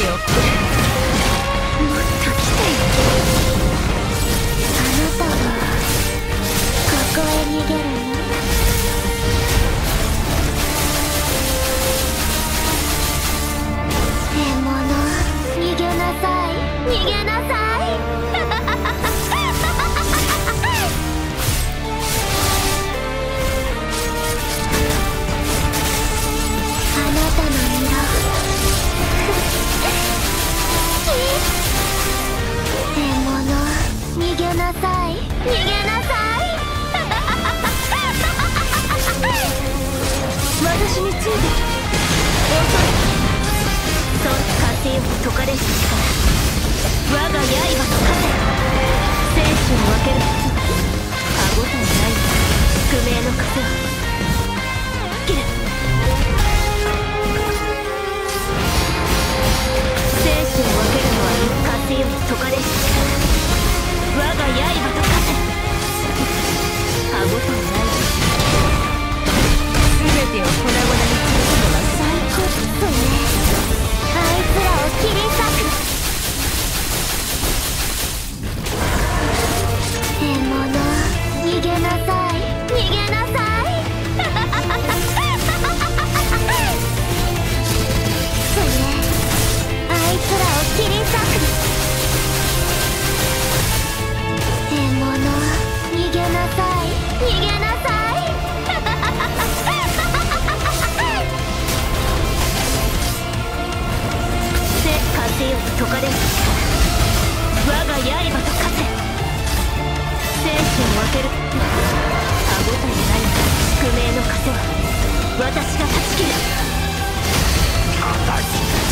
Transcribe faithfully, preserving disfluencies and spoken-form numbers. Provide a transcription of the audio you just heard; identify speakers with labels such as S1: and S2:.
S1: てをくれ。
S2: もっと来てよ。あなたはここへ逃げるの？獲物、逃げなさい、逃げなさい。あなたの色獲物、逃げなさい、逃げなさい。私について遅い。そん風よ解かれし力、我が刃と風。生死を分ける歯ごたえない不明の風を切る。生死を分けるのは風よ解かれし力、我が刃と風。歯ごたえない全てを粉々にするのは最高っすね。あいつらを切り裂く。獲物、逃げなさい、逃げなさい。そうね、あいつらを切り裂く。獲物、逃げなさい、逃げなさい。風よ解かれる力、我が刃と風。生死を分ける歯ごたえない不明の風は私が断ち切る。